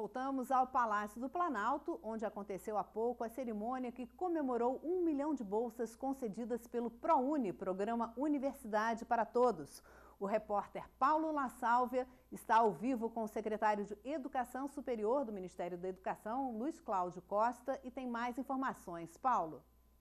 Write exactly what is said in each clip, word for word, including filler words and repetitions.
voltamos ao Palácio do Planalto, onde aconteceu há pouco a cerimônia que comemorou um milhão de bolsas concedidas pelo ProUni, Programa Universidade para Todos. O repórter Paulo La Sálvia está ao vivo com o secretário de Educação Superior do Ministério da Educação, Luiz Cláudio Costa, e tem mais informações. Paulo.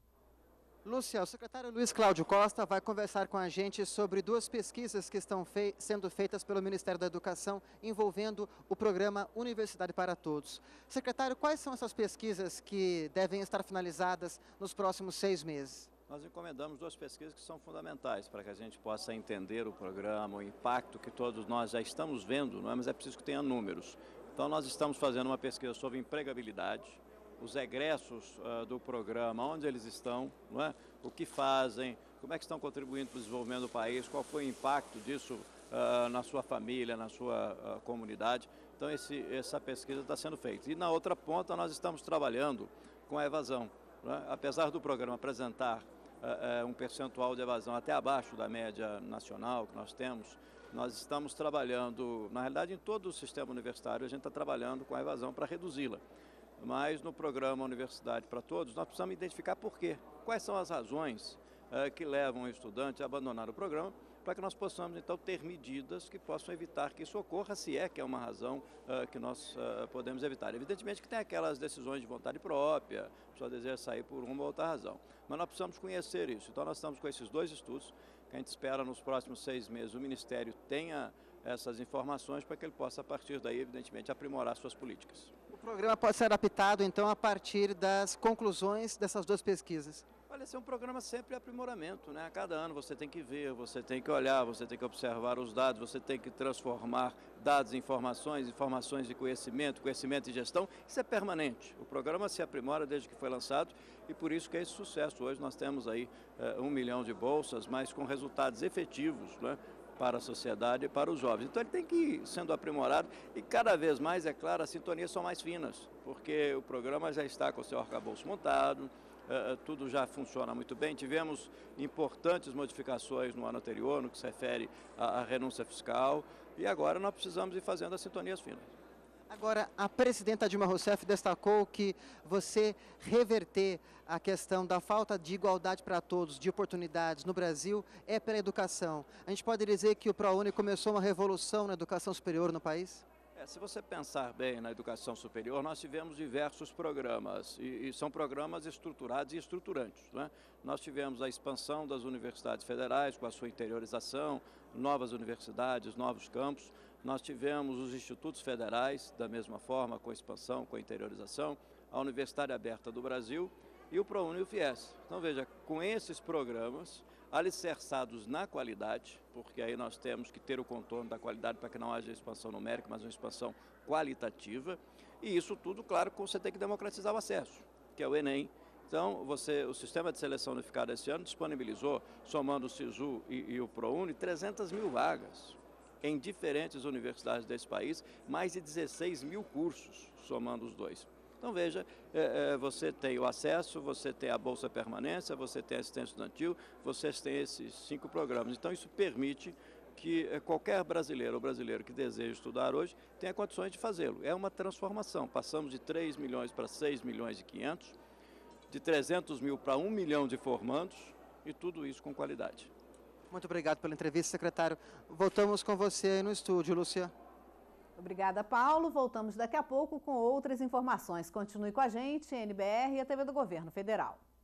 Lúcia, o secretário Luiz Cláudio Costa vai conversar com a gente sobre duas pesquisas que estão fei- sendo feitas pelo Ministério da Educação envolvendo o programa Universidade para Todos. Secretário, quais são essas pesquisas que devem estar finalizadas nos próximos seis meses? Nós encomendamos duas pesquisas que são fundamentais para que a gente possa entender o programa, o impacto que todos nós já estamos vendo, não é? Mas é preciso que tenha números. Então nós estamos fazendo uma pesquisa sobre empregabilidade, os egressos uh, do programa, onde eles estão, não é? O que fazem, como é que estão contribuindo para o desenvolvimento do país, qual foi o impacto disso uh, na sua família, na sua uh, comunidade. Então esse, essa pesquisa está sendo feita. E na outra ponta nós estamos trabalhando com a evasão. Não é? Apesar do programa apresentar uh, uh, um percentual de evasão até abaixo da média nacional que nós temos, nós estamos trabalhando, na realidade em todo o sistema universitário a gente está trabalhando com a evasão para reduzi-la. Mas no programa Universidade para Todos, nós precisamos identificar por quê. Quais são as razões uh, que levam o estudante a abandonar o programa, para que nós possamos, então, ter medidas que possam evitar que isso ocorra, se é que é uma razão uh, que nós uh, podemos evitar. Evidentemente que tem aquelas decisões de vontade própria, a pessoa deseja sair por uma ou outra razão. Mas nós precisamos conhecer isso. Então, nós estamos com esses dois estudos, que a gente espera nos próximos seis meses o Ministério tenha essas informações para que ele possa, a partir daí, evidentemente, aprimorar suas políticas. O programa pode ser adaptado, então, a partir das conclusões dessas duas pesquisas? Olha, esse é um programa sempre de aprimoramento, né? A cada ano você tem que ver, você tem que olhar, você tem que observar os dados, você tem que transformar dados em informações, informações de conhecimento, conhecimento e gestão. Isso é permanente. O programa se aprimora desde que foi lançado e por isso que é esse sucesso. Hoje nós temos aí uh, um milhão de bolsas, mas com resultados efetivos, né? Para a sociedade e para os jovens. Então ele tem que ir sendo aprimorado e cada vez mais, é claro, as sintonias são mais finas, porque o programa já está com o seu arcabouço montado, uh, tudo já funciona muito bem. Tivemos importantes modificações no ano anterior, no que se refere à, à renúncia fiscal, e agora nós precisamos ir fazendo as sintonias finas. Agora, a presidenta Dilma Rousseff destacou que você reverter a questão da falta de igualdade para todos, de oportunidades no Brasil, é pela educação. A gente pode dizer que o ProUni começou uma revolução na educação superior no país? É, se você pensar bem na educação superior, nós tivemos diversos programas, e, e são programas estruturados e estruturantes, né? Nós tivemos a expansão das universidades federais, com a sua interiorização, novas universidades, novos campos. Nós tivemos os institutos federais, da mesma forma, com a expansão, com a interiorização, a Universidade Aberta do Brasil e o ProUni e o FIES. Então, veja, com esses programas, alicerçados na qualidade, porque aí nós temos que ter o contorno da qualidade para que não haja expansão numérica, mas uma expansão qualitativa. E isso tudo, claro, você tem que democratizar o acesso, que é o Enem. Então, você, o Sistema de Seleção Unificada esse ano disponibilizou, somando o SISU e, e o ProUni, trezentas mil vagas em diferentes universidades desse país, mais de dezesseis mil cursos, somando os dois. Então, veja, é, é, você tem o acesso, você tem a Bolsa Permanência, você tem a assistência estudantil, vocês têm esses cinco programas. Então, isso permite que é, qualquer brasileiro ou brasileiro que deseja estudar hoje tenha condições de fazê-lo. É uma transformação. Passamos de três milhões para seis milhões e quinhentos, de trezentos mil para um milhão de formandos, e tudo isso com qualidade. Muito obrigado pela entrevista, secretário. Voltamos com você aí no estúdio, Lúcia. Obrigada, Paulo. Voltamos daqui a pouco com outras informações. Continue com a gente, N B R e a T V do Governo Federal.